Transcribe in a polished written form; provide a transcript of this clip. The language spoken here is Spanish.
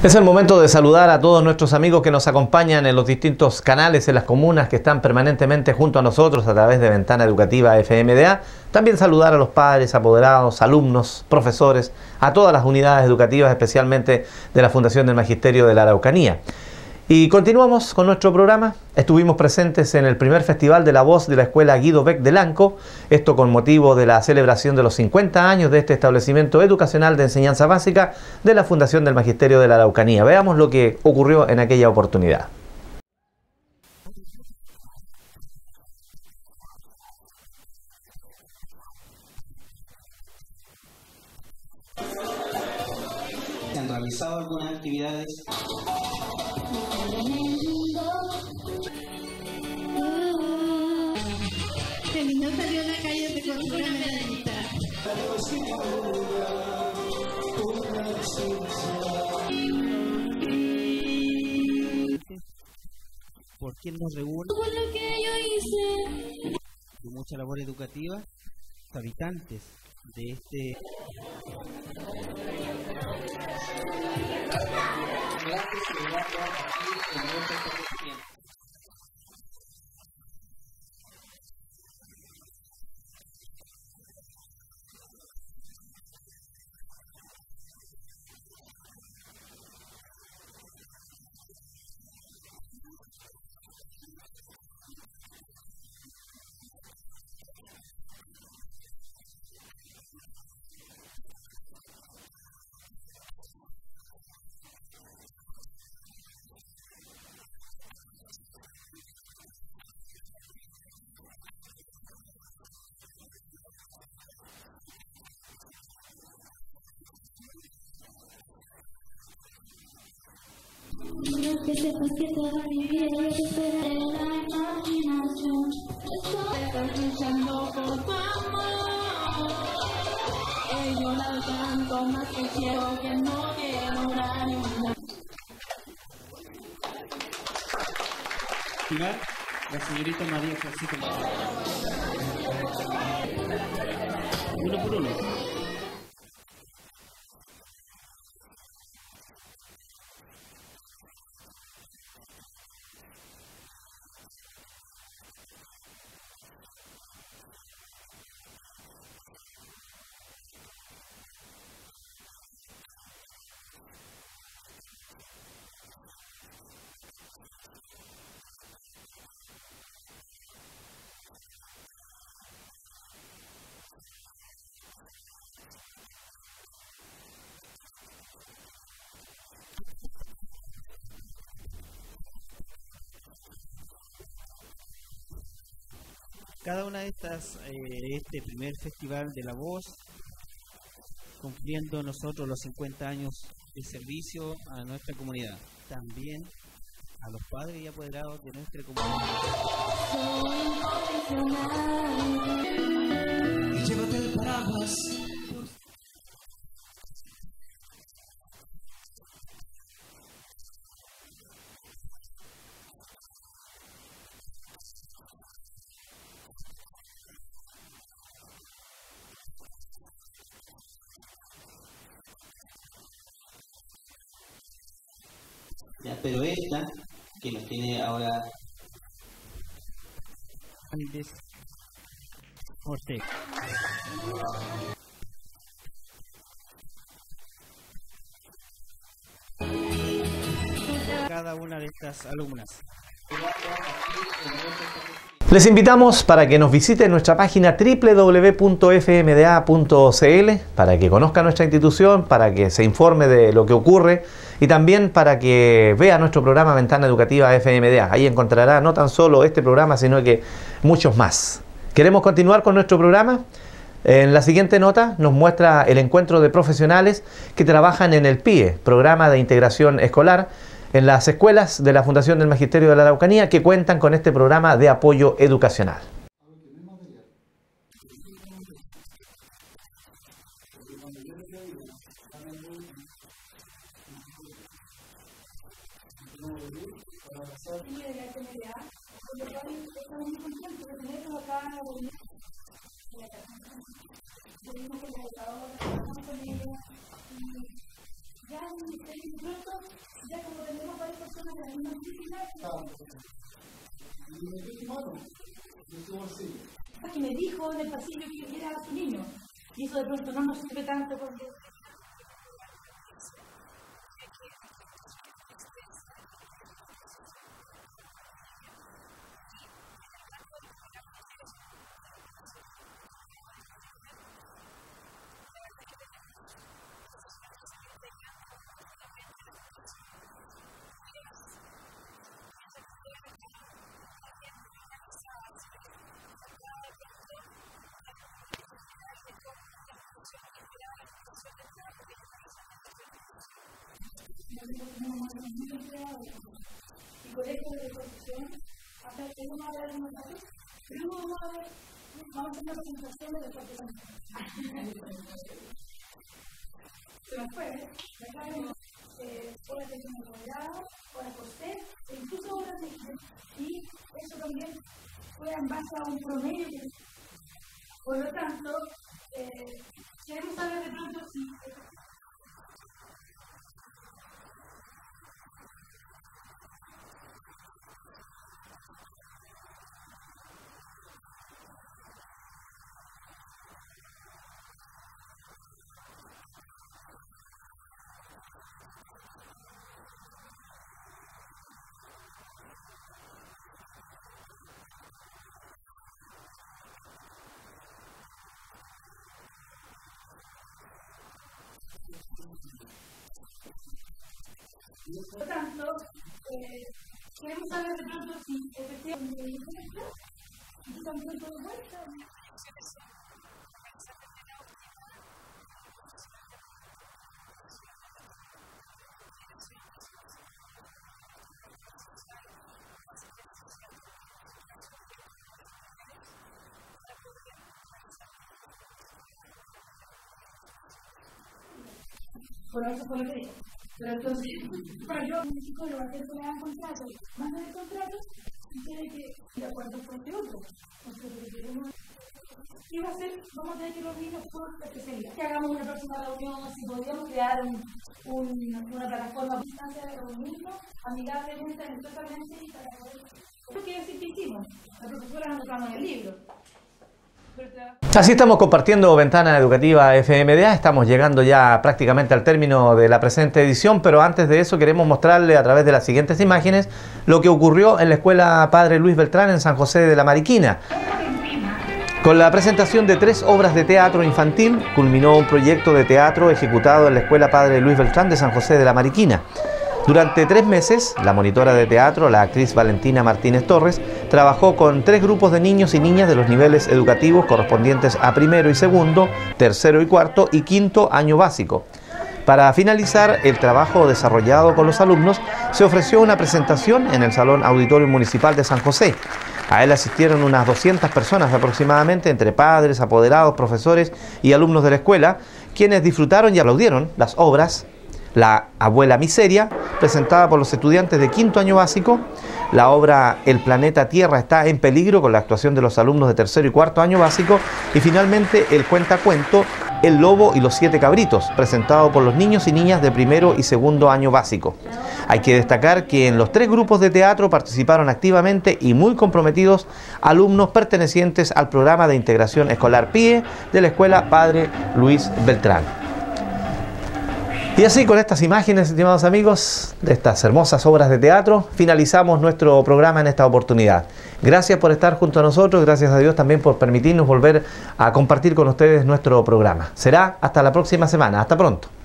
Es el momento de saludar a todos nuestros amigos que nos acompañan en los distintos canales, en las comunas que están permanentemente junto a nosotros a través de Ventana Educativa FMDA. También saludar a los padres, apoderados, alumnos, profesores, a todas las unidades educativas, especialmente de la Fundación del Magisterio de la Araucanía. Y continuamos con nuestro programa. Estuvimos presentes en el primer Festival de la Voz de la Escuela Guido Beck de Lanco, esto con motivo de la celebración de los 50 años de este establecimiento educacional de enseñanza básica de la Fundación del Magisterio de la Araucanía. Veamos lo que ocurrió en aquella oportunidad. ¿Se han realizado algunas actividades? El niño salió a la calle de cultura medallista. ¿Por quién nos reúne? Por lo que yo hice. Con mucha labor educativa, los habitantes de este... Que sepas que toda mi vida yo te esperaré en la imaginación. Estoy luchando por tu amor. Yo la canto más que quiero, que no quiero nadie. La señorita María Francisca. Uno por uno. Cada una de estas, este primer Festival de la Voz, cumpliendo nosotros los 50 años de servicio a nuestra comunidad, también a los padres y apoderados de nuestra comunidad. Y llévate el paraguas. Ya, pero esta que nos tiene ahora Andes Ortega. Cada una de estas alumnas. Les invitamos para que nos visiten nuestra página www.fmda.cl para que conozca nuestra institución, para que se informe de lo que ocurre y también para que vea nuestro programa Ventana Educativa FMDA. Ahí encontrará no tan solo este programa, sino que muchos más. ¿Queremos continuar con nuestro programa? En la siguiente nota nos muestra el encuentro de profesionales que trabajan en el PIE, Programa de Integración Escolar, en las escuelas de la Fundación del Magisterio de la Araucanía que cuentan con este programa de apoyo educacional. Ya en el instituto ya como tenemos varias personas de la misma disciplina. Que me dijo en el pasillo que era su niño, y eso de pronto no nos sirve tanto porque... Y colegios de construcción, hasta que uno va a ver unos datos, pero uno va a ver, vamos a hacer una presentación de deporte. Se nos fue, acá vemos horas de comunidad, horas por ser, e incluso horas de y eso también fue en base a un promedio. Por lo tanto, queremos saber de pronto si por lo tanto, queremos saber de pronto si efectivamente están pronto de vuelta. Bueno, eso fue lo que dijo. Pero entonces, para yo, un psicólogo, hacer que me hagan contratos, más de contratos, y tiene que ir a acuerdo con este otro. ¿Qué va a hacer? Vamos a tener que reunirnos por especialidad. Que hagamos una próxima reunión, si podríamos crear una plataforma a distancia de reunirnos amigablemente, amistosamente, y para poder... Eso quiere decir que hicimos. La profesora nos anotamos en el libro. Así estamos compartiendo Ventana Educativa FMDA, estamos llegando ya prácticamente al término de la presente edición, pero antes de eso queremos mostrarle a través de las siguientes imágenes lo que ocurrió en la Escuela Padre Luis Beltrán en San José de la Mariquina. Con la presentación de 3 obras de teatro infantil, culminó un proyecto de teatro ejecutado en la Escuela Padre Luis Beltrán de San José de la Mariquina. Durante 3 meses, la monitora de teatro, la actriz Valentina Martínez Torres, trabajó con 3 grupos de niños y niñas de los niveles educativos correspondientes a primero y segundo, tercero y cuarto y quinto año básico. Para finalizar el trabajo desarrollado con los alumnos, se ofreció una presentación en el Salón Auditorio Municipal de San José. A él asistieron unas 200 personas aproximadamente, entre padres, apoderados, profesores y alumnos de la escuela, quienes disfrutaron y aplaudieron las obras La Abuela Miseria, presentada por los estudiantes de quinto año básico, la obra El planeta Tierra está en peligro, con la actuación de los alumnos de tercero y cuarto año básico, y finalmente el cuentacuento El Lobo y los 7 Cabritos, presentado por los niños y niñas de primero y segundo año básico. Hay que destacar que en los 3 grupos de teatro participaron activamente y muy comprometidos alumnos pertenecientes al programa de integración escolar PIE de la Escuela Padre Luis Beltrán. Y así, con estas imágenes, estimados amigos, de estas hermosas obras de teatro, finalizamos nuestro programa en esta oportunidad. Gracias por estar junto a nosotros, gracias a Dios también por permitirnos volver a compartir con ustedes nuestro programa. Será hasta la próxima semana. Hasta pronto.